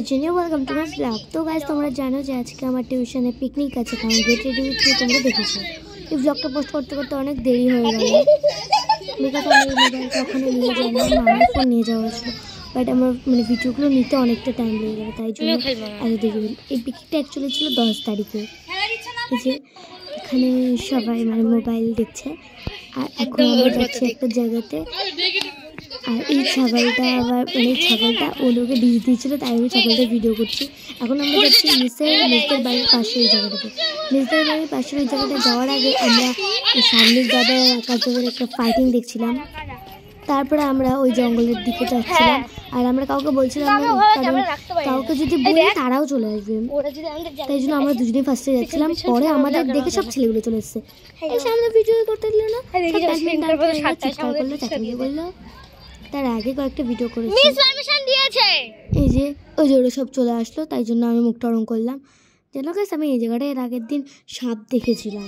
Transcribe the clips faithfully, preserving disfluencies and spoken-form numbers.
Virginia, welcome to my vlog. তো guys তোমরা জানো যে আজকে আমার টিউশনে পিকনিক আছে, কারণ গেট রেডি উইথ তোমরা দেখেছো। এই ব্লগটা পোস্ট করতে করতে অনেক দেরি হয়ে গেল, বিকজ আমি মোবাইল কখনো নিয়ে যাই না, আমার ফোন নিয়ে যাওয়া হয়েছিল, বাট আমার মানে ভিডিওগুলো নিতে অনেকটা টাইম লেগে গেলো, তাই জন্য এত দেরি হল। এই পিকনিকটা অ্যাকচুয়ালি ছিল দশ তারিখে। এই যে এখানে সবাই মানে মোবাইল দেখছে, আর এখন আমরা যাচ্ছি একটা জায়গাতে। আর এই ছাগলটা আবার মানে ছাগলটা ওলোকে বিষ দিয়েছিল, তাই আমি ছাগলটা ভিডিও করছি। এখন আমরা যাচ্ছি নিচের নিচের বাড়ির পাশে ওই জায়গাটাতে। নিচের বাড়ির পাশের ওই জায়গাটা যাওয়ার আগে আমরা সামনের দাদা কাজের একটা ফাইটিং দেখছিলাম। তারপরে আমরা ওই জঙ্গলের দিকে যাচ্ছিলাম, আর আমরা কাউকে বলছিলাম না, কারণ কাউকে যদি বলি তারাও চলে আসবে, তাই জন্য আমরা দুজনেই ফার্স্টে যাচ্ছিলাম। পরে আমাদের দেখে সব ছেলেগুলো চলে এসছে, সামনে ভিডিও করতে দিল না, চিৎকার করলো, চাকরি করলো। তার আগে কয়েকটা ভিডিও করেছি, এই যে ওই যে ওরা সব চলে আসলো, তাই জন্য আমি মুখটা রং করলাম। যেন গাইস আমি এই জায়গাটা এর আগের দিন সাপ দেখেছিলাম,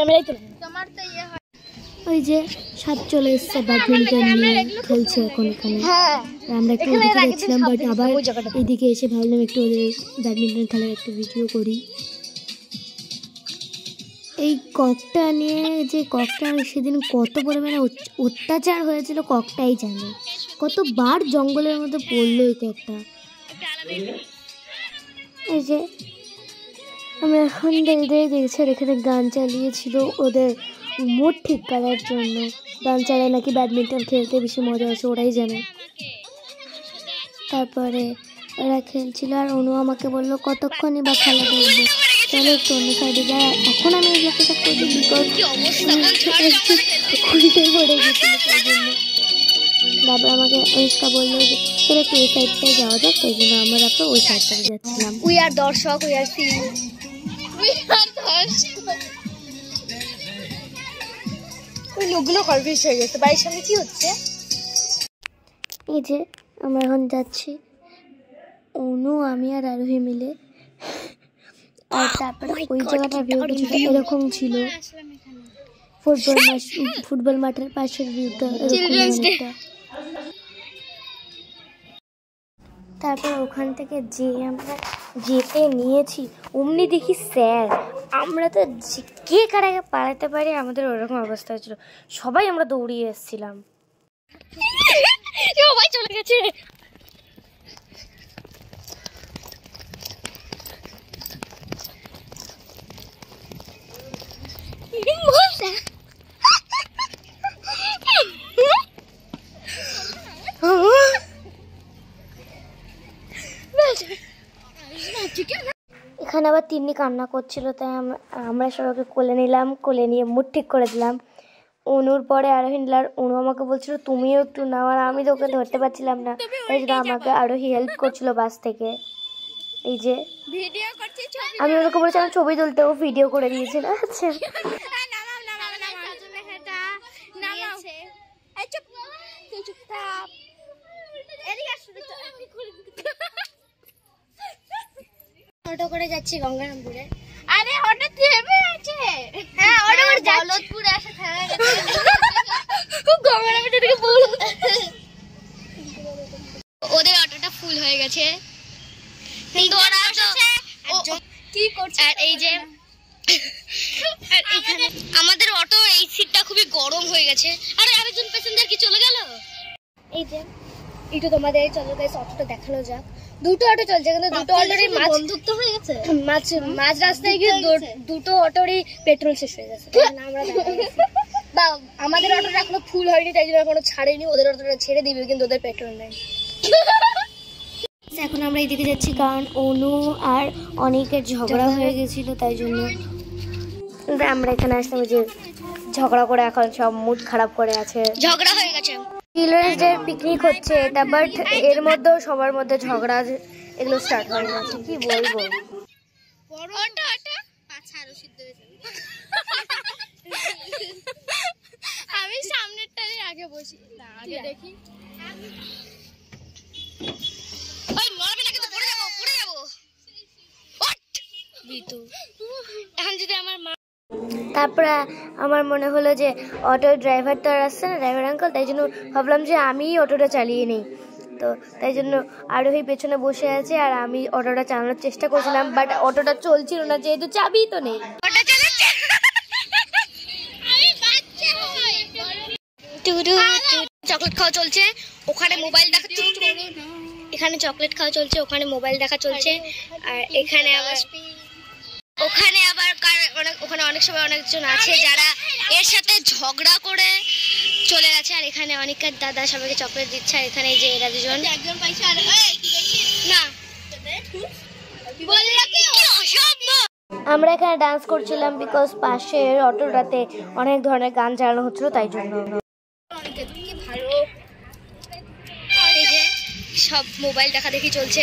ওই যে সাপ চলে এসছে, ব্যাডমিন্টন নিয়ে খেলছে এখন এখানে। আমরা একটু ওদিকে যাচ্ছিলাম, বাট আবার এইদিকে এসে ভাবলাম একটু ওদের ব্যাডমিন্টন খেলার একটা ভিডিও করি। এই ককটা নিয়ে যে ককটা সেদিন কত পরিমাণে অত্যাচার হয়েছিল ককটাই জানে, কতবার জঙ্গলের মধ্যে পড়লো এই ককটা। এই যে আমরা এখন দেখে দেখছি এখানে গান চালিয়েছিল ওদের মুড ঠিক করার জন্য। গান চালায় নাকি ব্যাডমিন্টন খেলতে বেশি মজা আছে, ওরাই জানে। তারপরে ওরা খেলছিল, আর অনু আমাকে বললো কতক্ষণই বা খেলা দেখবো, চলো একটু অন্য সাইডে যাই। এখন আমি এই ব্লগটা করছি বিকজ খুঁড়িতে পড়ে গেছিল, তাই জন্য তারপর আমাকে অনুষ্কা বললো যে চলো একটু ওই সাইডটায় যাওয়া যাক, তাই জন্য আমরা তারপর ওই সাইডটায় যাচ্ছিলাম। উই আর দর্শক, we are seen, we are দর্শক। ওই লোকগুলো কনফিউজ হয়ে গেছে, বাড়ির সামনে কি হচ্ছে। এই যে আমরা এখন যাচ্ছি অনু, আমি আর আরোহী মিলে। আর তারপরে ওই জায়গাটার ভিউটা ছিল এরকম ছিল, ফুটবল মাঠ ফুটবল মাঠের পাশের ভিউটা এরকম। তারপর ওখান থেকে যে আমরা যেতে নিয়েছি অমনি দেখি স্যার, আমরা তো কে কার আগে পালাতে পারি আমাদের ওরকম অবস্থা হয়েছিল, সবাই আমরা দৌড়িয়ে এসেছিলাম, সবাই চলে গেছে। এখানে আবার তিন্নি কান্না করছিল, তাই আমরা সবাইকে কোলে নিলাম, কোলে নিয়ে মুড ঠিক করে দিলাম। অনুর পরে আরোহী নিলাম, অনু আমাকে বলছিল তুমিও একটু নাও, আর আমি তো ওকে ধরতে পারছিলাম না, তাই জন্য আমাকে আরোহী হেল্প করছিল বাস থেকে। এই যে আমি ওকে বলছিলাম ছবি তুলতে, ও ভিডিও করে দিয়েছিল। আচ্ছা অটো করে যাচ্ছি গঙ্গারামপুরে। আরে হঠাৎ থেমে আছে। হ্যাঁ অটো করে যাচ্ছি বলদপুরে, আসে থেমে গেছে গঙ্গারামপুর থেকে বল। ওদের অটোটা ফুল হয়ে গেছে, কিন্তু ওরা তো কি করছে। আর এই যে আর এখানে আমাদের অটো এই সিটটা খুবই গরম হয়ে গেছে। আরে আরেকজন প্যাসেঞ্জার কি চলে গেল। এই যে একটু তোমাদের চলো গাইস অটোটা দেখানো যাক। দুটো অটো চলছে, কিন্তু দুটো অটোরই মাঝ বন্ধুত্ব হয়ে গেছে, মাঝ মাঝ রাস্তায় গিয়ে দুটো অটোরই পেট্রোল শেষ হয়ে গেছে। আমরা বা আমাদের অটোটা এখনো ফুল হয়নি, তাই জন্য এখনো ছাড়েনি, ওদের অটোটা ছেড়ে দিবে, কিন্তু ওদের পেট্রোল নেই। এখন আমরা এইদিকে যাচ্ছি, কারণ অনু আর অনেকের ঝগড়া হয়ে গেছিল, তাই জন্য আমরা এখানে আসলাম। যে ঝগড়া করে এখন সব মুড খারাপ করে আছে, ঝগড়া হয়ে গেছে। চিলড্রেন্স ডে পিকনিক হচ্ছে এটা, বাট এর মধ্যেও সবার মধ্যে ঝগড়া এগুলো স্টার্ট হয়ে গেছে, কি বলবো। আমি সামনেরটারে আগে বসি, না আগে দেখি। ওই নড়বে না, কিন্তু পড়ে যাবো পড়ে যাবো। এখন যদি আমার মা তারপরে আমার মনে হলো যে অটোর ড্রাইভার তো আর আসছে না, ড্রাইভার আঙ্কেল, তাই জন্য ভাবলাম যে আমিই অটোটা চালিয়ে নিই। তো তাই জন্য আরোহী পেছনে বসে আছে আর আমি অটোটা চালানোর চেষ্টা করছিলাম, বাট অটোটা চলছিল না যেহেতু চাবি তো নেই। চকলেট খাওয়া চলছে, ওখানে মোবাইল দেখা এখানে চকলেট খাওয়া চলছে, ওখানে মোবাইল দেখা চলছে। আর এখানে আবার ওখানে আবার অনেক ওখানে অনেক সময় অনেকজন আছে যারা এর সাথে ঝগড়া করে চলে গেছে। আর এখানে অনেকের দাদা সবাইকে চকলেট দিচ্ছে। আর এখানে যে এরা দুজন একজন পাইছে আর না আমরা এখানে ডান্স করছিলাম বিকজ পাশের অটোটাতে অনেক ধরনের গান চালানো হচ্ছিল তাই জন্য। এই যে সব মোবাইল দেখা দেখি চলছে।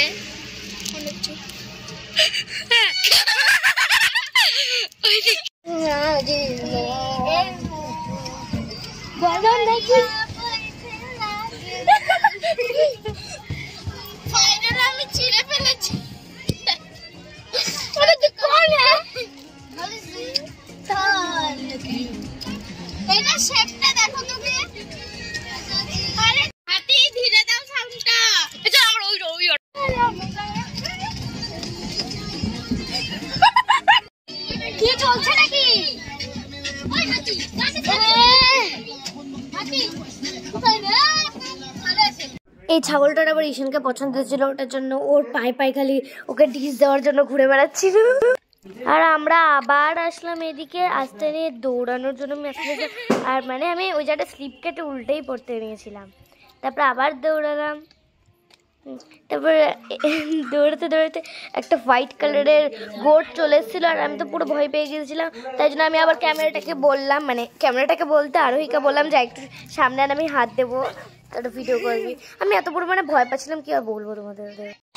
আমি ছিঁড়ে ফেলেছি। এটা শেপটা দেখো তুমি। আরে হাতি ধীরে দাও সাউন্ডটা। এটা আমার ওই ওই কি চলছে নাকি? ওই হাতি হাতি কোথায় রে? এই ছাগলটার আবার ঈশানকে পছন্দ ছিল, ওটার জন্য ওর পায়ে পায়ে খালি ওকে ডিশ দেওয়ার জন্য ঘুরে বেড়াচ্ছিল। আর আমরা আবার আসলাম এদিকে আসতে নিয়ে দৌড়ানোর জন্য। আমি আসলে আর মানে আমি ওই জায়গাটা স্লিপ কেটে উল্টেই পড়তে নিয়েছিলাম, তারপরে আবার দৌড়ালাম। তারপরে দৌড়াতে দৌড়াতে একটা হোয়াইট কালারের গোট চলে এসেছিলো আর আমি তো পুরো ভয় পেয়ে গিয়েছিলাম। তাই জন্য আমি আবার ক্যামেরাটাকে বললাম, মানে ক্যামেরাটাকে বলতে আরোহীকে বললাম যে একটু সামনে আর আমি হাত দেবো, একটা ভিডিও করবি। আমি এত পরিমাণে ভয় পাচ্ছিলাম কি আর বলবো তোমাদের।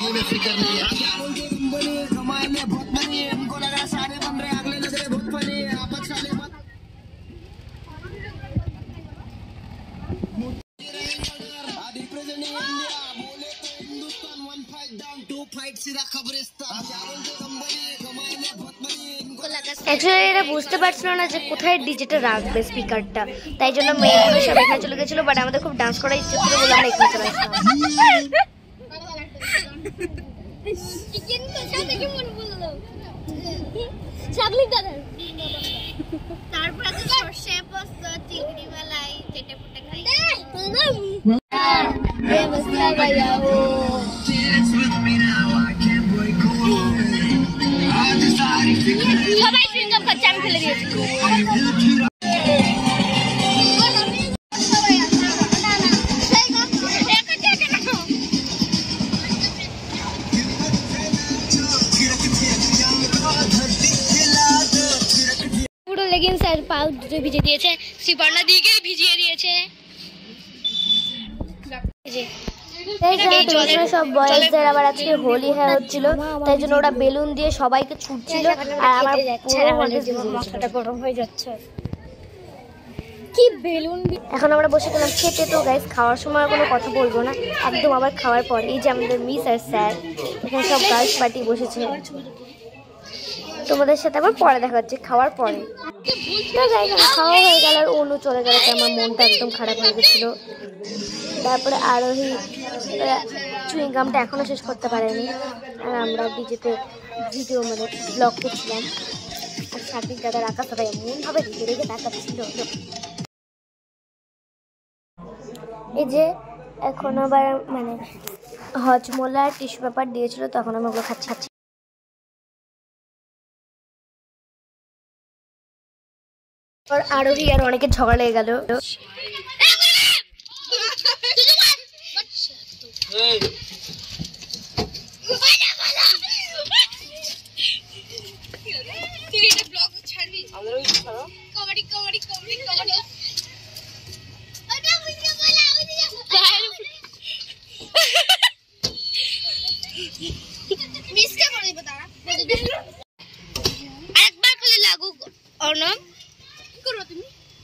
অ্যাকচুয়ালি এটা বুঝতে পারছিল না যে কোথায় ডিজিটা রাখবে স্পিকারটা, তাই জন্য মেয়েগুলো সব এখানে চলে গেছিলো। বাট আমাদের খুব ডান্স করার ইচ্ছে ছিল বলে আমরা এখানে চলে আসলাম। সবাই সুইংগাম খাচ্ছে, আমি ফেলে দিয়েছি। পুরো লেগিংস আর পাউ দুটো ভিজিয়ে দিয়েছে, শ্রীপর্ণা দিকে ভিজিয়ে দিয়েছে। সব বয়েজদের আবার আজকে হোলি হ্যাঁ হচ্ছিল, তাই জন্য ওরা বেলুন দিয়ে সবাইকে ছুটছিল আর আমার মাথাটা গরম হয়ে যাচ্ছে। কি বেলুন! এখন আমরা বসে গেলাম খেতে। তো গাইস খাওয়ার সময় কোনো কথা বলবো না, একদম আবার খাওয়ার পর। এই যে আমাদের মিস আর স্যার, এখানে সব গার্লস পার্টি বসেছে। তোমাদের সাথে আবার পরে দেখা হচ্ছে খাওয়ার পরে। খাওয়া হয়ে গেল আর অনু চলে গেল, আমার মনটা একদম খারাপ হয়ে গেছিল। তারপরে আরোহী চুইংগামটা এখনো শেষ করতে পারেনি আর আমরা ডিজেতে ভিডিও মানে ব্লগ করছিলাম। আর সার্বিক দাদার আঁকা সবাই এমনভাবে রেখে রেখে তাকাচ্ছিল। এই যে এখন আবার মানে হজমোলা টিস্যু পেপার দিয়েছিল, তখন আমি ওগুলো খাচ্ছি খাচ্ছি আর আরোহী আর অনেকে ঝগড়া লেগে গেল। একবার খালি লাগুক অর্ণব করো তুমি।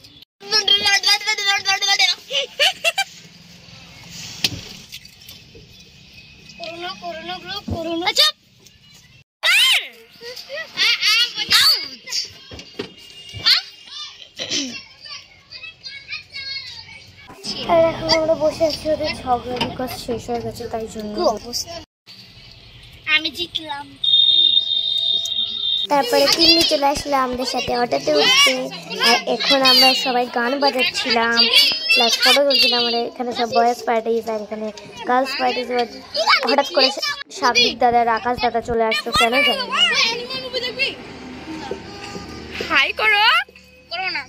করোনা করোনা গ্রুপ করোনা চুপ। আর এখন আমরা বসে আছি ওদের ঝগড়া বিকজ শেষ হয়ে গেছে তাই জন্য। আমি জিতলাম। তারপরে কিল্লি চলে আসলো আমাদের সাথে অটোতে উঠতে। আর এখন আমরা সবাই গান বাজাচ্ছিলাম প্লাস ফটো তুলছিলাম। আমরা এখানে সব বয়েজ পার্টিস আর এখানে গার্লস পার্টিস। হঠাৎ করে সাবিক দাদা আর আকাশ দাদা চলে আসতো কেন জানি না। হাই করো করো না।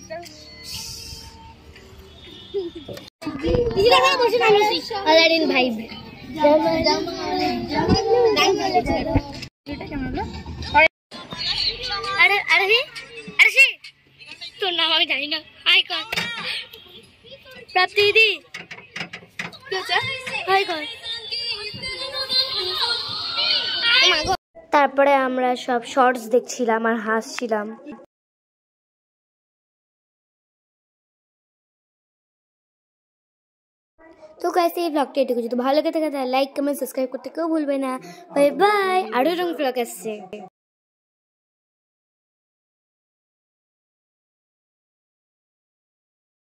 আলাদিন ভাই আরে আরে আরে তোর নাম আমি জানি না। হাই কর প্রাপ্তি দিদি হাই কর। তারপরে আমরা সব শর্টস দেখছিলাম আর হাসছিলাম। তো গাইস এই ব্লগটা এটুকু, যদি ভালো লেগে থাকে তাহলে লাইক কমেন্ট সাবস্ক্রাইব করতে কেউ ভুলবে না। Bye bye. আরো রং ব্লগ আসছে।